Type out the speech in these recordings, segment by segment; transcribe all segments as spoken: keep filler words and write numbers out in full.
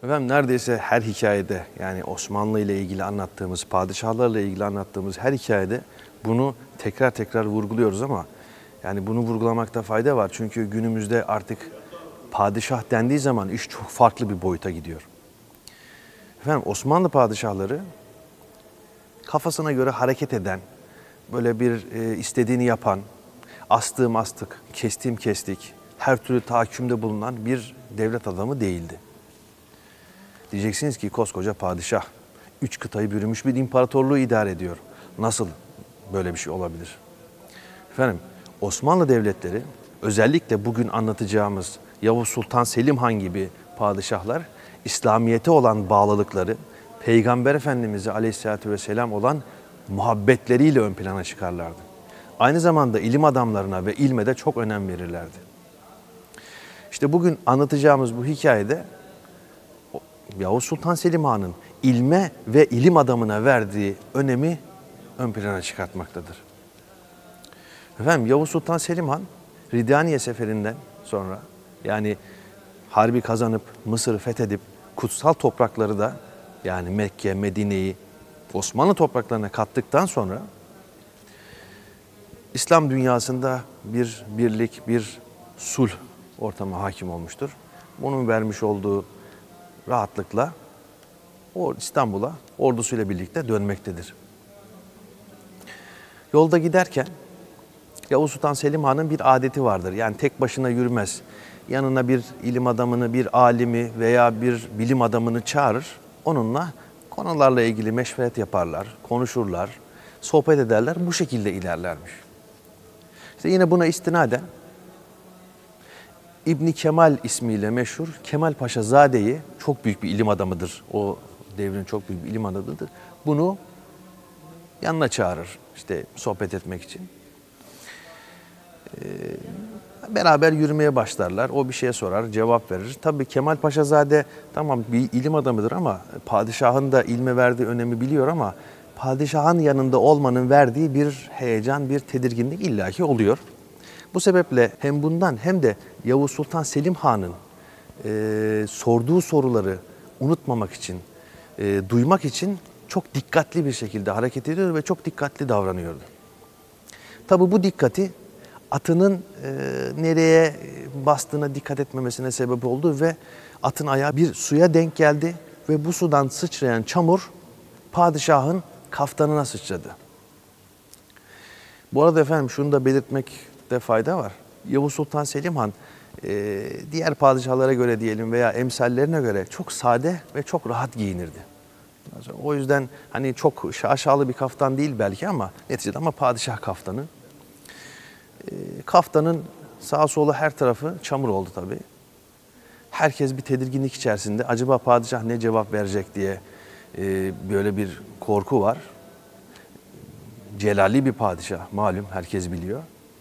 Efendim neredeyse her hikayede, yani Osmanlı ile ilgili anlattığımız, padişahlarla ilgili anlattığımız her hikayede bunu tekrar tekrar vurguluyoruz ama yani bunu vurgulamakta fayda var. Çünkü günümüzde artık padişah dendiği zaman iş çok farklı bir boyuta gidiyor. Efendim Osmanlı padişahları kafasına göre hareket eden, böyle bir e, istediğini yapan, astığım astık, kestiğim kestik, her türlü tahakkümde bulunan bir devlet adamı değildi. Diyeceksiniz ki koskoca padişah, üç kıtayı bürümüş bir imparatorluğu idare ediyor. Nasıl böyle bir şey olabilir? Efendim Osmanlı devletleri, özellikle bugün anlatacağımız Yavuz Sultan Selim Han gibi padişahlar, İslamiyet'e olan bağlılıkları, Peygamber Efendimiz'e aleyhissalatü vesselam olan muhabbetleriyle ön plana çıkarlardı. Aynı zamanda ilim adamlarına ve ilme de çok önem verirlerdi. İşte bugün anlatacağımız bu hikayede Yavuz Sultan Selim Han'ın ilme ve ilim adamına verdiği önemi ön plana çıkartmaktadır. Efendim Yavuz Sultan Selim Han, Ridaniye Seferinden sonra, yani harbi kazanıp Mısır'ı fethedip kutsal toprakları da, yani Mekke, Medine'yi Osmanlı topraklarına kattıktan sonra İslam dünyasında bir birlik, bir sulh ortamı hakim olmuştur. Bunun vermiş olduğu rahatlıkla o İstanbul'a ordusuyla birlikte dönmektedir. Yolda giderken Yavuz Sultan Selim Han'ın bir adeti vardır. Yani tek başına yürümez. Yanına bir ilim adamını, bir alimi veya bir bilim adamını çağırır. Onunla konularla ilgili meşveret yaparlar, konuşurlar, sohbet ederler. Bu şekilde ilerlermiş. İşte yine buna istinaden İbni Kemal ismiyle meşhur Kemal Paşazade'yi, çok büyük bir ilim adamıdır. O devrin çok büyük bir ilim adamıdır. Bunu yanına çağırır işte sohbet etmek için. Ee, beraber yürümeye başlarlar. O bir şeye sorar, cevap verir. Tabii Kemal Paşazade tamam bir ilim adamıdır ama padişahın da ilme verdiği önemi biliyor ama padişahın yanında olmanın verdiği bir heyecan, bir tedirginlik illaki oluyor. Bu sebeple hem bundan hem de Yavuz Sultan Selim Han'ın e, sorduğu soruları unutmamak için, e, duymak için çok dikkatli bir şekilde hareket ediyor ve çok dikkatli davranıyordu. Tabii bu dikkati atının e, nereye bastığına dikkat etmemesine sebep oldu ve atın ayağı bir suya denk geldi ve bu sudan sıçrayan çamur padişahın kaftanına sıçradı. Bu arada efendim şunu da belirtmekte fayda var. Yavuz Sultan Selim Han e, diğer padişahlara göre diyelim veya emsallerine göre çok sade ve çok rahat giyinirdi. O yüzden hani çok şaşalı bir kaftan değil belki ama neticede ama padişah kaftanı. E, kaftanın sağa sola her tarafı çamur oldu tabii. Herkes bir tedirginlik içerisinde. Acaba padişah ne cevap verecek diye e, böyle bir korku var. Celalli bir padişah malum, herkes biliyor.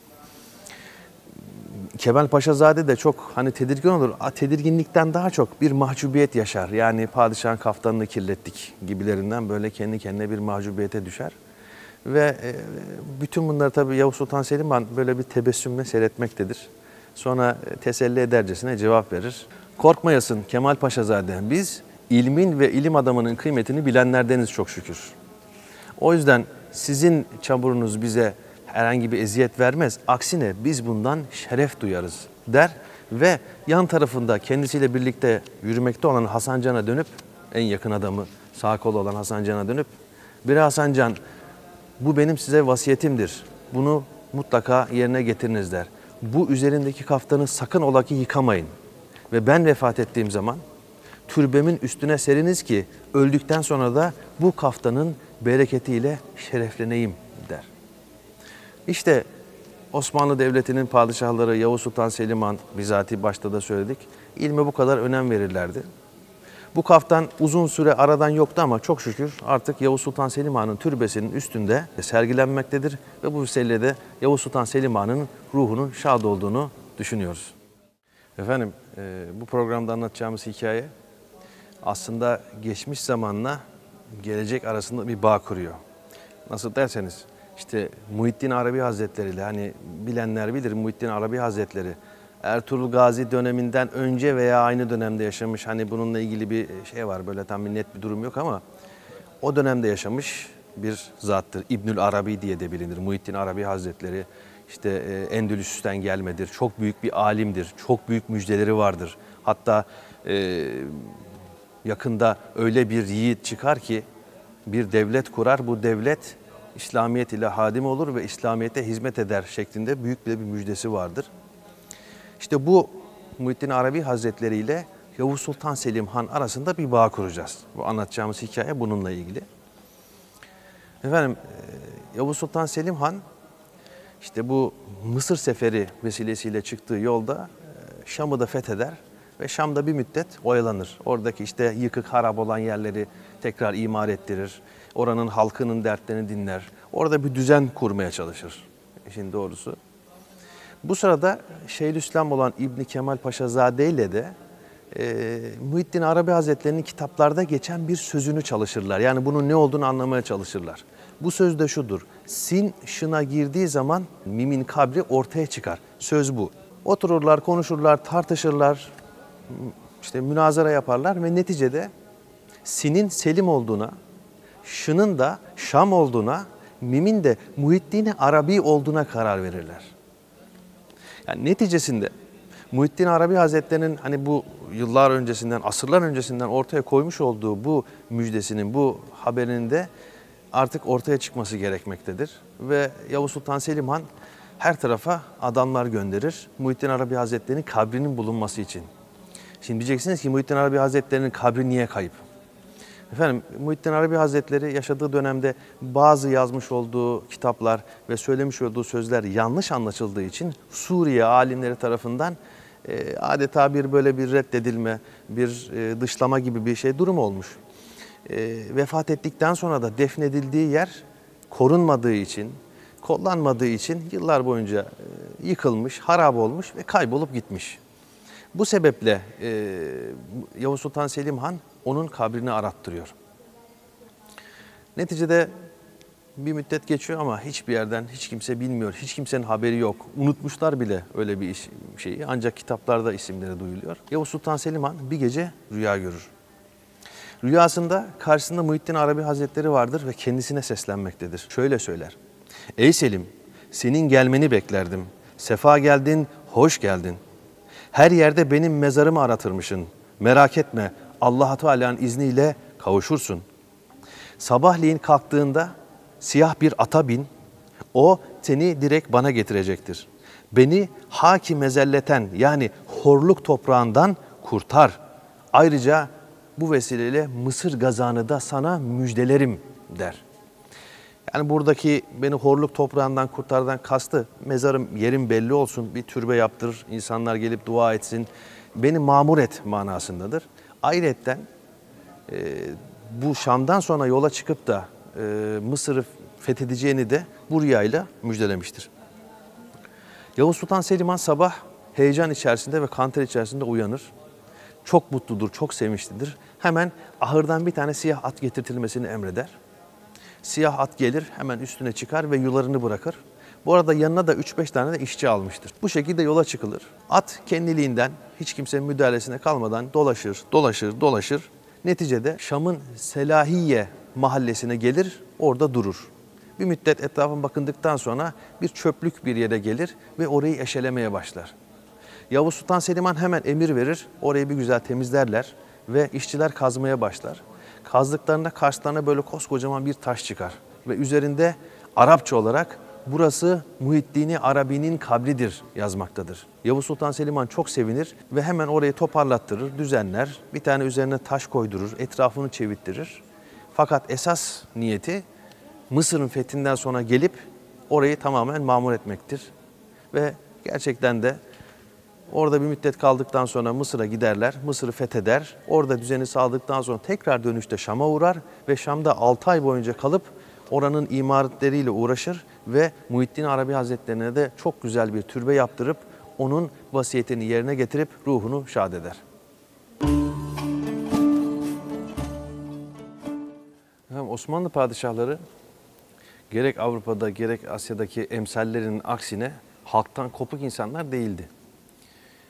Kemal Paşazade de çok hani tedirgin olur. Tedirginlikten daha çok bir mahcubiyet yaşar. Yani padişahın kaftanını kirlettik gibilerinden böyle kendi kendine bir mahcubiyete düşer. Ve bütün bunları tabii Yavuz Sultan Selim Han böyle bir tebessümle seyretmektedir. Sonra teselli edercesine cevap verir. Korkmayasın Kemal Paşazade, biz ilmin ve ilim adamının kıymetini bilenlerdeniz çok şükür. O yüzden sizin çamurunuz bize herhangi bir eziyet vermez. Aksine biz bundan şeref duyarız der ve yan tarafında kendisiyle birlikte yürümekte olan Hasan Can'a dönüp, en yakın adamı sağ kolu olan Hasan Can'a dönüp, bir Hasan Can, bu benim size vasiyetimdir. Bunu mutlaka yerine getiriniz der. Bu üzerindeki kaftanı sakın ola ki yıkamayın. Ve ben vefat ettiğim zaman türbemin üstüne seriniz ki öldükten sonra da bu kaftanın bereketiyle şerefleneyim der. İşte Osmanlı Devleti'nin padişahları Yavuz Sultan Selim Han, bizatihi başta da söyledik, ilme bu kadar önem verirlerdi. Bu kaftan uzun süre aradan yoktu ama çok şükür artık Yavuz Sultan Selim Han'ın türbesinin üstünde sergilenmektedir. Ve bu vesileyle Yavuz Sultan Selim Han'ın ruhunun şad olduğunu düşünüyoruz. Efendim bu programda anlatacağımız hikaye aslında geçmiş zamanla gelecek arasında bir bağ kuruyor. Nasıl derseniz işte Muhittin Arabi Hazretleri ile, hani bilenler bilir, Muhittin Arabi Hazretleri Ertuğrul Gazi döneminden önce veya aynı dönemde yaşamış. Hani bununla ilgili bir şey var, böyle tam bir net bir durum yok ama o dönemde yaşamış bir zattır. İbnül Arabi diye de bilinir. Muhittin Arabi Hazretleri işte e, Endülüs'ten gelmedir. Çok büyük bir alimdir. Çok büyük müjdeleri vardır. Hatta e, yakında öyle bir yiğit çıkar ki bir devlet kurar. Bu devlet İslamiyet ile hadim olur ve İslamiyet'e hizmet eder şeklinde büyük bir müjdesi vardır. İşte bu Muhittin Arabi Hazretleri ile Yavuz Sultan Selim Han arasında bir bağ kuracağız. Bu anlatacağımız hikaye bununla ilgili. Efendim Yavuz Sultan Selim Han işte bu Mısır seferi vesilesiyle çıktığı yolda Şam'ı da fetheder ve Şam'da bir müddet oyalanır. Oradaki işte yıkık harap olan yerleri tekrar imar ettirir. Oranın halkının dertlerini dinler. Orada bir düzen kurmaya çalışır işin doğrusu. Bu sırada Şeyhülislam olan İbni Kemal Paşazade ile de e, Muhittin Arabi Hazretleri'nin kitaplarda geçen bir sözünü çalışırlar. Yani bunun ne olduğunu anlamaya çalışırlar. Bu söz de şudur: sin şına girdiği zaman mimin kabri ortaya çıkar. Söz bu. Otururlar, konuşurlar, tartışırlar, işte münazara yaparlar ve neticede sinin Selim olduğuna, şının da Şam olduğuna, mimin de Muhittin Arabi olduğuna karar verirler. Yani neticesinde Muhittin Arabi Hazretleri'nin hani bu yıllar öncesinden, asırlar öncesinden ortaya koymuş olduğu bu müjdesinin, bu haberinin de artık ortaya çıkması gerekmektedir. Ve Yavuz Sultan Selim Han her tarafa adamlar gönderir Muhittin Arabi Hazretleri'nin kabrinin bulunması için. Şimdi diyeceksiniz ki Muhittin Arabi Hazretleri'nin kabri niye kayıp? Efendim Muhittin Arabi Hazretleri yaşadığı dönemde bazı yazmış olduğu kitaplar ve söylemiş olduğu sözler yanlış anlaşıldığı için Suriye alimleri tarafından e, adeta bir böyle bir reddedilme, bir e, dışlama gibi bir şey durum olmuş. E, vefat ettikten sonra da defnedildiği yer korunmadığı için, kollanmadığı için yıllar boyunca e, yıkılmış, harap olmuş ve kaybolup gitmiş. Bu sebeple e, Yavuz Sultan Selim Han onun kabrini arattırıyor. Neticede bir müddet geçiyor ama hiçbir yerden hiç kimse bilmiyor, hiç kimsenin haberi yok. Unutmuşlar bile öyle bir iş, şeyi, ancak kitaplarda isimleri duyuluyor. Yavuz Sultan Selim Han bir gece rüya görür. Rüyasında karşısında Muhittin Arabi Hazretleri vardır ve kendisine seslenmektedir. Şöyle söyler: "Ey Selim, senin gelmeni beklerdim. Sefa geldin, hoş geldin. Her yerde benim mezarımı aratırmışsın. Merak etme, Allah-u Teala'nın izniyle kavuşursun. Sabahleyin kalktığında siyah bir ata bin, o seni direkt bana getirecektir. Beni haki mezelleten yani horluk toprağından kurtar. Ayrıca bu vesileyle Mısır gazanı da sana müjdelerim" der. Yani buradaki beni horluk toprağından kurtardan kastı mezarım, yerim belli olsun, bir türbe yaptırır, insanlar gelip dua etsin, beni mamur et manasındadır. Ayrıca e, bu Şam'dan sonra yola çıkıp da e, Mısır'ı fethedeceğini de bu rüyayla müjdelemiştir. Yavuz Sultan Selim Han sabah heyecan içerisinde ve kanter içerisinde uyanır. Çok mutludur, çok sevinçlidir. Hemen ahırdan bir tane siyah at getirtilmesini emreder. Siyah at gelir, hemen üstüne çıkar ve yularını bırakır. Bu arada yanına da üç beş tane de işçi almıştır. Bu şekilde yola çıkılır. At kendiliğinden hiç kimsenin müdahalesine kalmadan dolaşır, dolaşır, dolaşır. Neticede Şam'ın Selahiye mahallesine gelir, orada durur. Bir müddet etrafına bakındıktan sonra bir çöplük bir yere gelir ve orayı eşelemeye başlar. Yavuz Sultan Selim Han hemen emir verir, orayı bir güzel temizlerler ve işçiler kazmaya başlar. Kazdıklarında karşılarına böyle koskocaman bir taş çıkar ve üzerinde Arapça olarak "Burası Muhittin Arabi'nin kabridir" yazmaktadır. Yavuz Sultan Selim Han çok sevinir ve hemen orayı toparlattırır, düzenler, bir tane üzerine taş koydurur, etrafını çevittirir. Fakat esas niyeti Mısır'ın fethinden sonra gelip orayı tamamen mamur etmektir. Ve gerçekten de orada bir müddet kaldıktan sonra Mısır'a giderler, Mısır'ı fetheder. Orada düzeni sağladıktan sonra tekrar dönüşte Şam'a uğrar ve Şam'da altı ay boyunca kalıp oranın imaretleriyle uğraşır ve Muhittin Arabi Hazretlerine de çok güzel bir türbe yaptırıp onun vasiyetini yerine getirip ruhunu şad eder. Efendim, Osmanlı padişahları gerek Avrupa'da gerek Asya'daki emsallerinin aksine halktan kopuk insanlar değildi.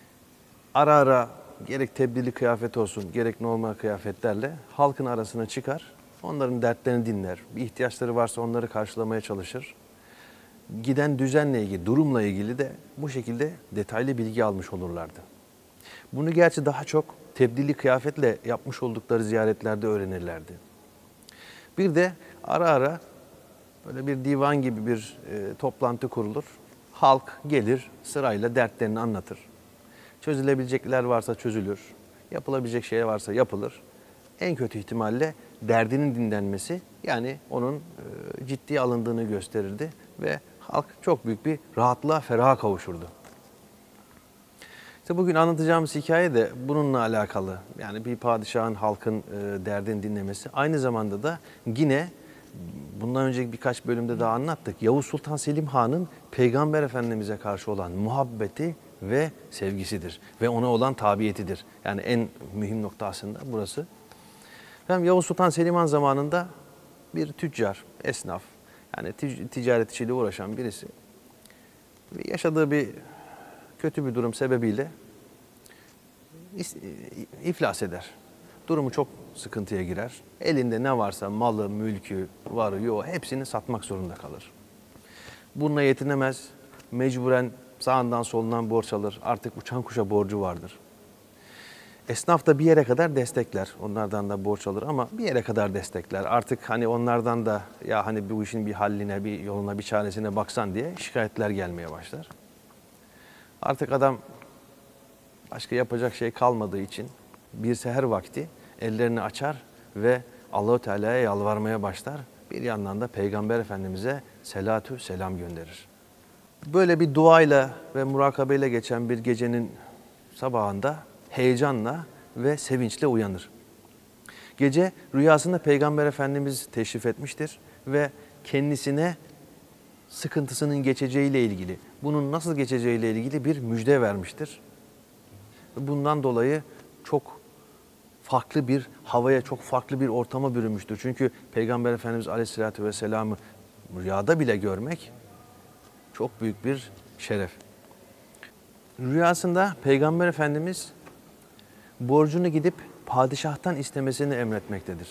ara ara gerek tebdili kıyafet olsun, gerek normal kıyafetlerle halkın arasına çıkar. Onların dertlerini dinler. Bir ihtiyaçları varsa onları karşılamaya çalışır. Giden düzenle ilgili, durumla ilgili de bu şekilde detaylı bilgi almış olurlardı. Bunu gerçi daha çok tebdili kıyafetle yapmış oldukları ziyaretlerde öğrenirlerdi. Bir de ara ara böyle bir divan gibi bir e, toplantı kurulur. Halk gelir sırayla dertlerini anlatır. Çözülebilecekler varsa çözülür. Yapılabilecek şey varsa yapılır. En kötü ihtimalle derdinin dinlenmesi, yani onun e, ciddiye alındığını gösterirdi ve halk çok büyük bir rahatlığa, feraha kavuşurdu. İşte bugün anlatacağımız hikaye de bununla alakalı. Yani bir padişahın halkın e, derdini dinlemesi. Aynı zamanda da yine bundan önceki birkaç bölümde daha anlattık. Yavuz Sultan Selim Han'ın Peygamber Efendimiz'e karşı olan muhabbeti ve sevgisidir. Ve ona olan tabiyetidir. Yani en mühim nokta aslında burası. Hem Yavuz Sultan Selim Han zamanında bir tüccar, esnaf, yani ticaret işiyle uğraşan birisi yaşadığı bir kötü bir durum sebebiyle iflas eder. Durumu çok sıkıntıya girer. Elinde ne varsa malı, mülkü, varı, yoğu hepsini satmak zorunda kalır. Bununla yetinemez. Mecburen sağından solundan borç alır. Artık uçan kuşa borcu vardır. Esnaf da bir yere kadar destekler. Onlardan da borç alır ama bir yere kadar destekler. Artık hani onlardan da ya hani bu işin bir halline, bir yoluna, bir çaresine baksan diye şikayetler gelmeye başlar. Artık adam başka yapacak şey kalmadığı için bir seher vakti ellerini açar ve Allah-u Teala'ya yalvarmaya başlar. Bir yandan da Peygamber Efendimiz'e selatü selam gönderir. Böyle bir duayla ve murakabeyle geçen bir gecenin sabahında heyecanla ve sevinçle uyanır. Gece rüyasında Peygamber Efendimiz teşrif etmiştir ve kendisine sıkıntısının geçeceğiyle ilgili, bunun nasıl geçeceğiyle ilgili bir müjde vermiştir. Bundan dolayı çok farklı bir havaya, çok farklı bir ortama bürünmüştür. Çünkü Peygamber Efendimiz Aleyhisselatü Vesselam'ı rüyada bile görmek çok büyük bir şeref. Rüyasında Peygamber Efendimiz borcunu gidip padişahtan istemesini emretmektedir.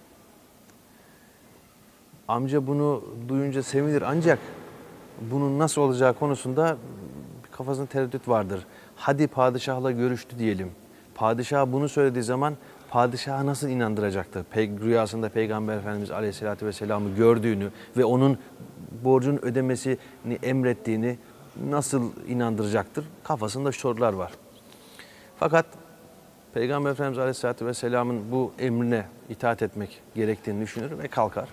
Amca bunu duyunca sevinir ancak bunun nasıl olacağı konusunda kafasında tereddüt vardır. Hadi padişahla görüştü diyelim. Padişah bunu söylediği zaman padişaha nasıl inandıracaktı? Pey rüyasında Peygamber Efendimiz Aleyhisselatü Vesselam'ı gördüğünü ve onun borcun ödemesini emrettiğini nasıl inandıracaktır? Kafasında sorular var. Fakat Peygamber Efendimiz Aleyhisselatü Vesselam'ın bu emrine itaat etmek gerektiğini düşünür ve kalkar.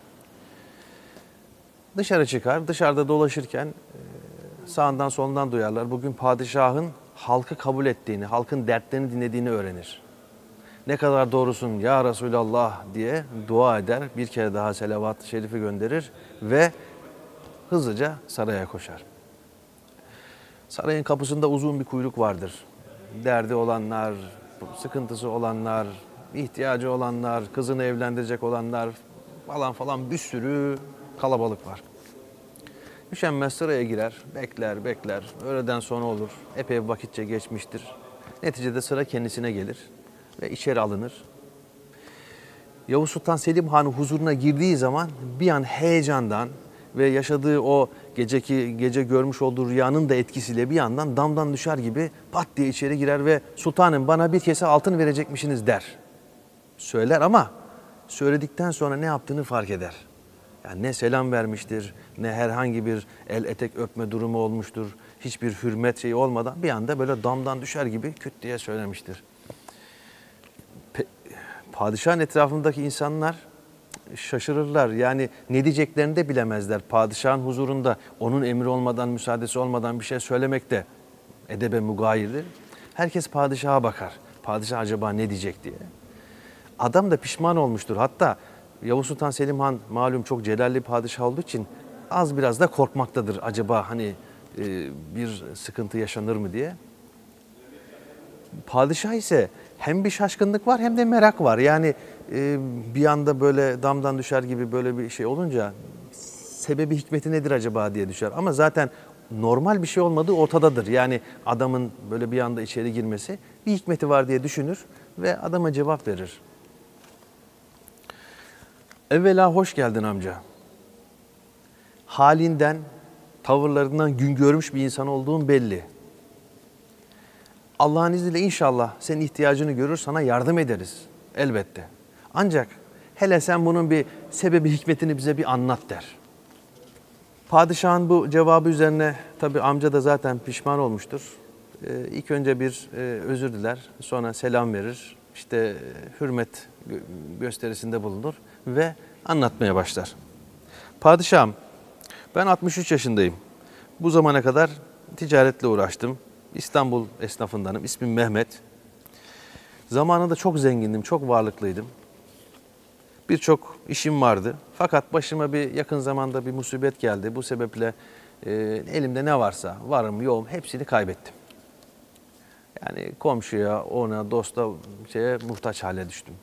Dışarı çıkar. Dışarıda dolaşırken sağından solundan duyarlar. Bugün padişahın halkı kabul ettiğini, halkın dertlerini dinlediğini öğrenir. Ne kadar doğrusun ya Resulallah diye dua eder. Bir kere daha selavat-ı şerifi gönderir ve hızlıca saraya koşar. Sarayın kapısında uzun bir kuyruk vardır. Derdi olanlar, sıkıntısı olanlar, ihtiyacı olanlar, kızını evlendirecek olanlar falan falan bir sürü kalabalık var. Üşenmez sıraya girer, bekler, bekler. Öğleden sonra olur. Epey vakitçe geçmiştir. Neticede sıra kendisine gelir ve içeri alınır. Yavuz Sultan Selim Han'ın huzuruna girdiği zaman bir an heyecandan ve yaşadığı o geceki gece görmüş olduğu rüyanın da etkisiyle bir yandan damdan düşer gibi pat diye içeri girer ve sultanım bana bir kese altın verecekmişsiniz der. Söyler ama söyledikten sonra ne yaptığını fark eder. Yani ne selam vermiştir, ne herhangi bir el etek öpme durumu olmuştur. Hiçbir hürmet şeyi olmadan bir anda böyle damdan düşer gibi küt diye söylemiştir. Pe Padişahın etrafındaki insanlar şaşırırlar. Yani ne diyeceklerini de bilemezler. Padişahın huzurunda onun emri olmadan, müsaadesi olmadan bir şey söylemek de edebe mugayirdir. Herkes padişaha bakar. Padişah acaba ne diyecek diye. Adam da pişman olmuştur. Hatta Yavuz Sultan Selim Han malum çok celalli padişah olduğu için az biraz da korkmaktadır. Acaba hani e, bir sıkıntı yaşanır mı diye. Padişah ise hem bir şaşkınlık var hem de merak var. Yani e, bir anda böyle damdan düşer gibi böyle bir şey olunca sebebi hikmeti nedir acaba diye düşer. Ama zaten normal bir şey olmadığı ortadadır. Yani adamın böyle bir anda içeri girmesi bir hikmeti var diye düşünür ve adama cevap verir. Evvela hoş geldin amca. Halinden, tavırlarından gün görmüş bir insan olduğun belli. Allah'ın izniyle inşallah senin ihtiyacını görür, sana yardım ederiz elbette. Ancak hele sen bunun bir sebebi, hikmetini bize bir anlat der. Padişahın bu cevabı üzerine tabii amca da zaten pişman olmuştur. Ee, ilk önce bir e, özür diler, sonra selam verir, işte e, hürmet gösterisinde bulunur ve anlatmaya başlar. Padişahım, ben altmış üç yaşındayım. Bu zamana kadar ticaretle uğraştım. İstanbul esnafındanım. İsmim Mehmet. Zamanında çok zengindim, çok varlıklıydım. Birçok işim vardı. Fakat başıma bir yakın zamanda bir musibet geldi. Bu sebeple e, elimde ne varsa, varım yoğum hepsini kaybettim. Yani komşuya, ona, dosta şeye muhtaç hale düştüm.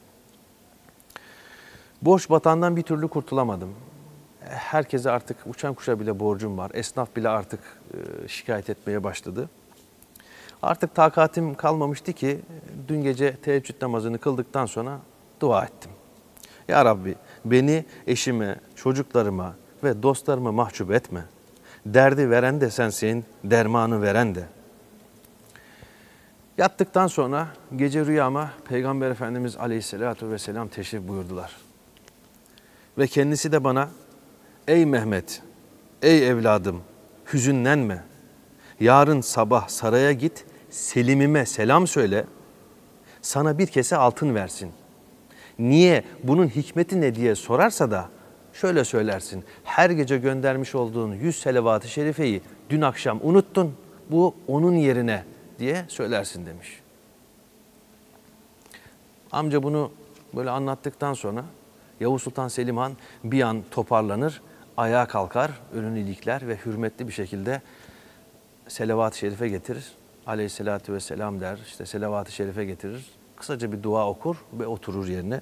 Borç batağından bir türlü kurtulamadım. Herkese artık uçan kuşa bile borcum var. Esnaf bile artık e, şikayet etmeye başladı. Artık takatim kalmamıştı ki dün gece teheccüd namazını kıldıktan sonra dua ettim. Ya Rabbi beni eşime, çocuklarıma ve dostlarıma mahcup etme. Derdi veren de sensin, dermanı veren de. Yattıktan sonra gece rüyama Peygamber Efendimiz Aleyhisselatü Vesselam teşrif buyurdular. Ve kendisi de bana, ey Mehmet, ey evladım hüzünlenme. Yarın sabah saraya git, Selim'ime selam söyle, sana bir kese altın versin. Niye, bunun hikmeti ne diye sorarsa da şöyle söylersin. Her gece göndermiş olduğun yüz selavat-ı şerifeyi dün akşam unuttun, bu onun yerine diye söylersin demiş. Amca bunu böyle anlattıktan sonra Yavuz Sultan Selim Han bir an toparlanır, ayağa kalkar, önünü ilikler ve hürmetli bir şekilde selavat-ı şerife getirir. Aleyhissalatü vesselam der, işte selavat-ı şerife getirir. Kısaca bir dua okur ve oturur yerine.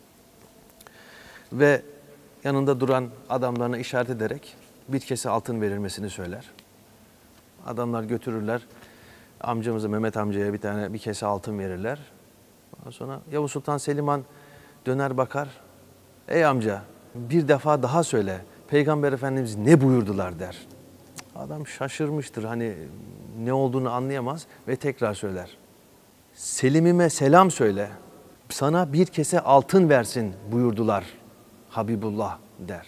Ve yanında duran adamlarına işaret ederek bir kese altın verilmesini söyler. Adamlar götürürler. Amcamıza, Mehmet amcaya bir tane bir kese altın verirler. Ondan sonra Yavuz Sultan Selim Han döner bakar. Ey amca bir defa daha söyle. Peygamber Efendimiz ne buyurdular der. Adam şaşırmıştır. Hani ne olduğunu anlayamaz ve tekrar söyler. Selim'ime selam söyle. Sana bir kese altın versin buyurdular Habibullah der.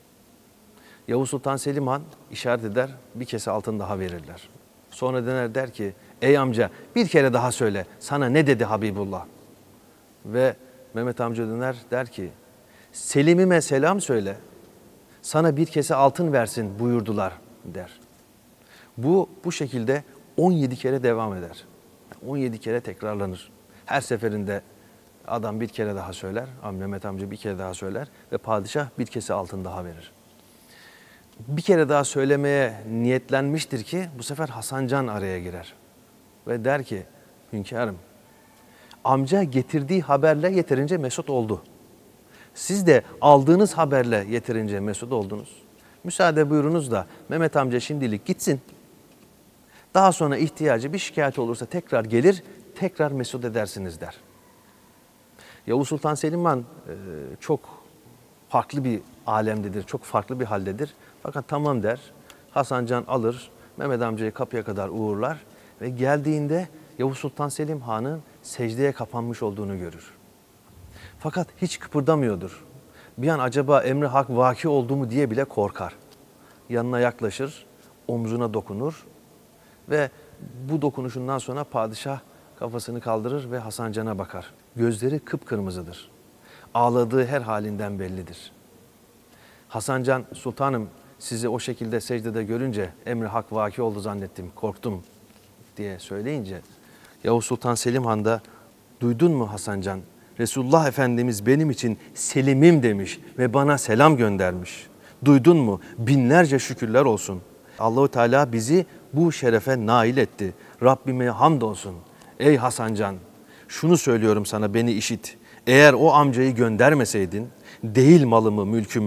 Yavuz Sultan Selim Han işaret eder. Bir kese altın daha verirler. Sonra döner der ki ey amca bir kere daha söyle. Sana ne dedi Habibullah? Ve Mehmet amca döner der ki Selim'ime selam söyle. Sana bir kese altın versin buyurdular der. Bu bu şekilde on yedi kere devam eder. on yedi kere tekrarlanır. Her seferinde adam bir kere daha söyler, Mehmet amca bir kere daha söyler ve padişah bir kese altın daha verir. Bir kere daha söylemeye niyetlenmiştir ki bu sefer Hasan Can araya girer. Ve der ki hünkârım amca getirdiği haberle yeterince mesut oldu. Siz de aldığınız haberle yeterince mesut oldunuz. Müsaade buyurunuz da Mehmet amca şimdilik gitsin. Daha sonra ihtiyacı bir şikayet olursa tekrar gelir, tekrar mesut edersiniz der. Yavuz Sultan Selim Han çok farklı bir alemdedir, çok farklı bir haldedir. Fakat tamam der, Hasan Can alır, Mehmet amcayı kapıya kadar uğurlar ve geldiğinde Yavuz Sultan Selim Han'ın secdeye kapanmış olduğunu görür. Fakat hiç kıpırdamıyordur. Bir an acaba emri hak vaki oldu mu diye bile korkar. Yanına yaklaşır, omzuna dokunur ve bu dokunuşundan sonra padişah kafasını kaldırır ve Hasan Can'a bakar. Gözleri kıpkırmızıdır. Ağladığı her halinden bellidir. Hasan Can, sultanım sizi o şekilde secdede görünce emri hak vaki oldu zannettim, korktum diye söyleyince Yavuz Sultan Selim Han da duydun mu Hasan Can? Resulullah Efendimiz benim için Selim'im demiş ve bana selam göndermiş. Duydun mu? Binlerce şükürler olsun. Allahu Teala bizi bu şerefe nail etti. Rabbime hamdolsun. Ey Hasan Can, şunu söylüyorum sana beni işit. Eğer o amcayı göndermeseydin değil malımı, mülkümü,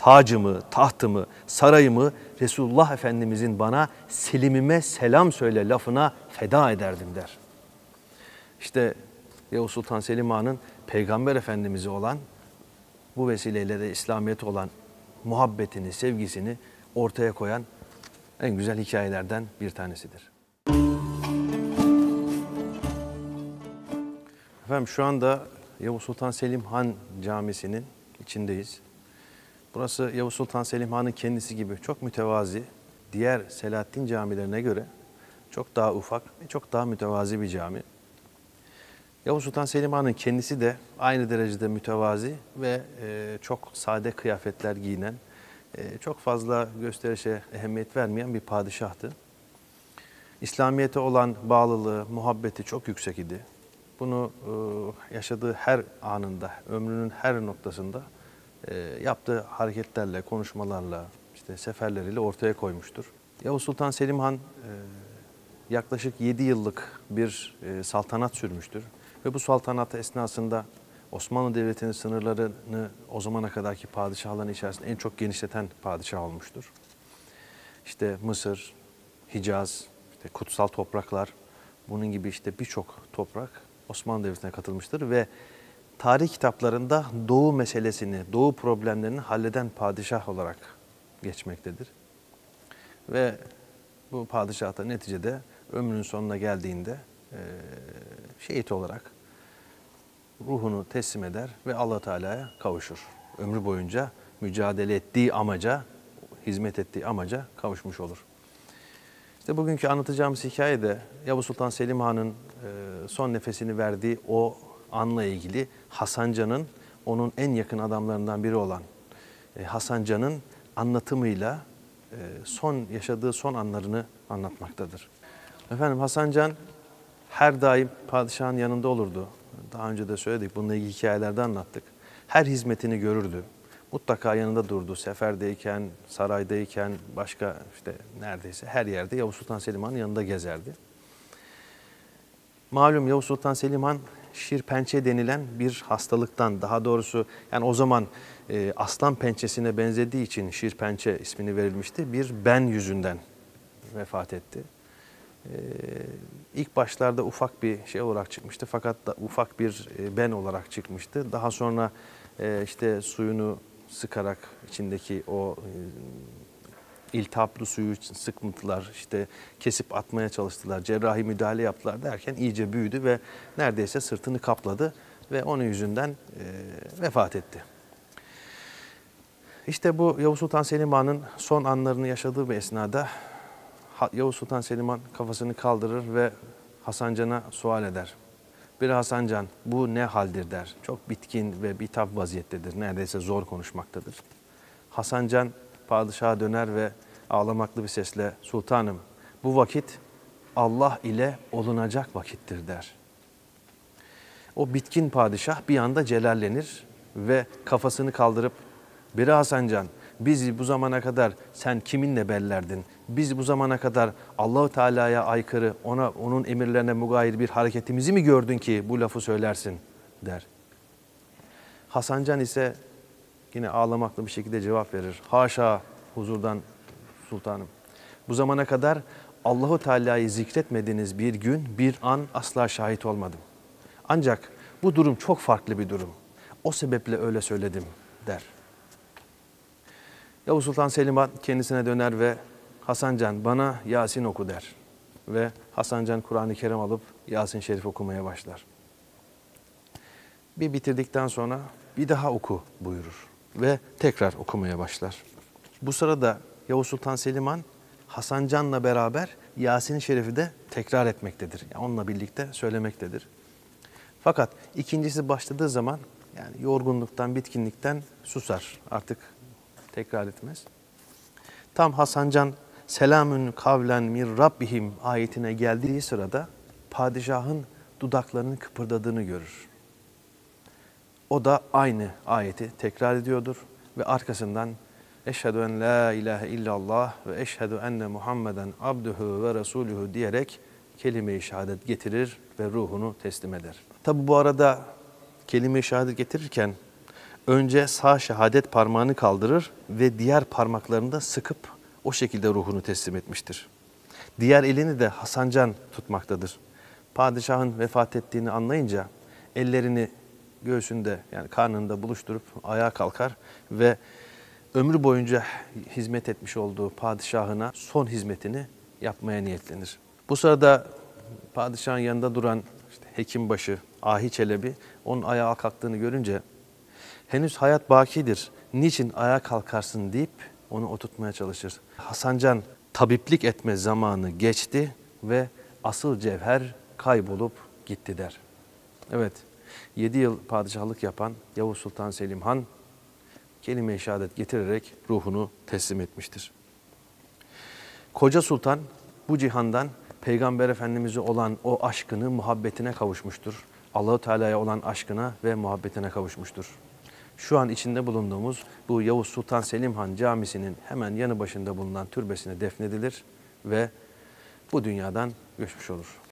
tacımı, tahtımı, sarayımı Resulullah Efendimizin bana Selim'ime selam söyle lafına feda ederdim der. İşte Yavuz Sultan Selim Han'ın Peygamber Efendimiz'e olan, bu vesileyle de İslamiyet'e olan muhabbetini, sevgisini ortaya koyan en güzel hikayelerden bir tanesidir. Efendim şu anda Yavuz Sultan Selim Han Camisi'nin içindeyiz. Burası Yavuz Sultan Selim Han'ın kendisi gibi çok mütevazi, diğer Selahaddin camilerine göre çok daha ufak ve çok daha mütevazi bir cami. Yavuz Sultan Selim Han'ın kendisi de aynı derecede mütevazi ve e, çok sade kıyafetler giyinen, e, çok fazla gösterişe ehemmiyet vermeyen bir padişahtı. İslamiyet'e olan bağlılığı, muhabbeti çok yüksek idi. Bunu e, yaşadığı her anında, ömrünün her noktasında e, yaptığı hareketlerle, konuşmalarla, işte seferleriyle ortaya koymuştur. Yavuz Sultan Selim Han e, yaklaşık yedi yıllık bir e, saltanat sürmüştür. Ve bu saltanat esnasında Osmanlı Devleti'nin sınırlarını o zamana kadarki padişahların içerisinde en çok genişleten padişah olmuştur. İşte Mısır, Hicaz, işte kutsal topraklar, bunun gibi işte birçok toprak Osmanlı Devleti'ne katılmıştır ve tarih kitaplarında Doğu meselesini, Doğu problemlerini halleden padişah olarak geçmektedir. Ve bu padişah da neticede ömrünün sonuna geldiğinde e, şehit olarak ruhunu teslim eder ve Allah Teala'ya kavuşur. Ömrü boyunca mücadele ettiği amaca, hizmet ettiği amaca kavuşmuş olur. İşte bugünkü anlatacağımız hikayede Yavuz Sultan Selim Han'ın son nefesini verdiği o anla ilgili Hasan Can'ın, onun en yakın adamlarından biri olan Hasan Can'ın anlatımıyla son yaşadığı son anlarını anlatmaktadır. Efendim Hasan Can her daim padişahın yanında olurdu. Daha önce de söyledik, bununla ilgili hikayelerde anlattık. Her hizmetini görürdü. Mutlaka yanında durdu. Seferdeyken, saraydayken, başka işte neredeyse her yerde Yavuz Sultan Selim Han'ın yanında gezerdi. Malum Yavuz Sultan Selim Han şirpençe denilen bir hastalıktan, daha doğrusu yani o zaman e, aslan pençesine benzediği için şirpençe ismini verilmişti. Bir ben yüzünden vefat etti. Ee, ilk başlarda ufak bir şey olarak çıkmıştı fakat da ufak bir e, ben olarak çıkmıştı. Daha sonra e, işte suyunu sıkarak içindeki o e, iltihaplı suyu sıkıntılar, işte kesip atmaya çalıştılar, cerrahi müdahale yaptılar derken iyice büyüdü ve neredeyse sırtını kapladı ve onun yüzünden e, vefat etti. İşte bu Yavuz Sultan Selim Han'ın son anlarını yaşadığı bir esnada Yavuz Sultan Selim Han kafasını kaldırır ve Hasan Can'a sual eder. Bir Hasan Can, bu ne haldir der. Çok bitkin ve bitap vaziyettedir. Neredeyse zor konuşmaktadır. Hasan Can padişaha döner ve ağlamaklı bir sesle, sultanım bu vakit Allah ile olunacak vakittir der. O bitkin padişah bir anda celallenir ve kafasını kaldırıp, bir Hasan Can, biz bu zamana kadar sen kiminle bellerdin? Biz bu zamana kadar Allah-u Teala'ya aykırı, ona onun emirlerine mugayir bir hareketimizi mi gördün ki bu lafı söylersin der. Hasan Can ise yine ağlamaklı bir şekilde cevap verir. Haşa huzurdan sultanım. Bu zamana kadar Allah-u Teala'yı zikretmediğiniz bir gün, bir an asla şahit olmadım. Ancak bu durum çok farklı bir durum. O sebeple öyle söyledim der. Yavuz Sultan Selim Han kendisine döner ve Hasan Can bana Yasin oku der. Ve Hasan Can Kur'an-ı Kerim alıp Yasin Şerif okumaya başlar. Bir bitirdikten sonra bir daha oku buyurur ve tekrar okumaya başlar. Bu sırada Yavuz Sultan Selim Han Hasan Can'la beraber Yasin-i Şerif'i de tekrar etmektedir. Yani onunla birlikte söylemektedir. Fakat ikincisi başladığı zaman yani yorgunluktan, bitkinlikten susar. Artık tekrar etmez. Tam Hasan Can selamün kavlen min rabbihim ayetine geldiği sırada padişahın dudaklarının kıpırdadığını görür. O da aynı ayeti tekrar ediyordur ve arkasından eşhedü en la ilahe illallah ve eşhedü enne Muhammeden abduhu ve resuluhu diyerek kelime-i şehadet getirir ve ruhunu teslim eder. Tabi bu arada kelime-i şehadet getirirken Önce sağ şehadet parmağını kaldırır ve diğer parmaklarını da sıkıp o şekilde ruhunu teslim etmiştir. Diğer elini de Hasan Can tutmaktadır. Padişahın vefat ettiğini anlayınca ellerini göğsünde yani karnında buluşturup ayağa kalkar ve ömrü boyunca hizmet etmiş olduğu padişahına son hizmetini yapmaya niyetlenir. Bu sırada padişahın yanında duran işte hekimbaşı Ahi Çelebi onun ayağa kalktığını görünce henüz hayat bakidir, niçin ayağa kalkarsın deyip onu oturtmaya çalışır. Hasan Can tabiplik etme zamanı geçti ve asıl cevher kaybolup gitti der. Evet, yedi yıl padişahlık yapan Yavuz Sultan Selim Han kelime-i şehadet getirerek ruhunu teslim etmiştir. Koca Sultan bu cihandan Peygamber Efendimiz'e olan o aşkını, muhabbetine kavuşmuştur. Allah-u Teala'ya olan aşkına ve muhabbetine kavuşmuştur. Şu an içinde bulunduğumuz bu Yavuz Sultan Selim Han Camisi'nin hemen yanı başında bulunan türbesine defnedilir ve bu dünyadan göçmüş olur.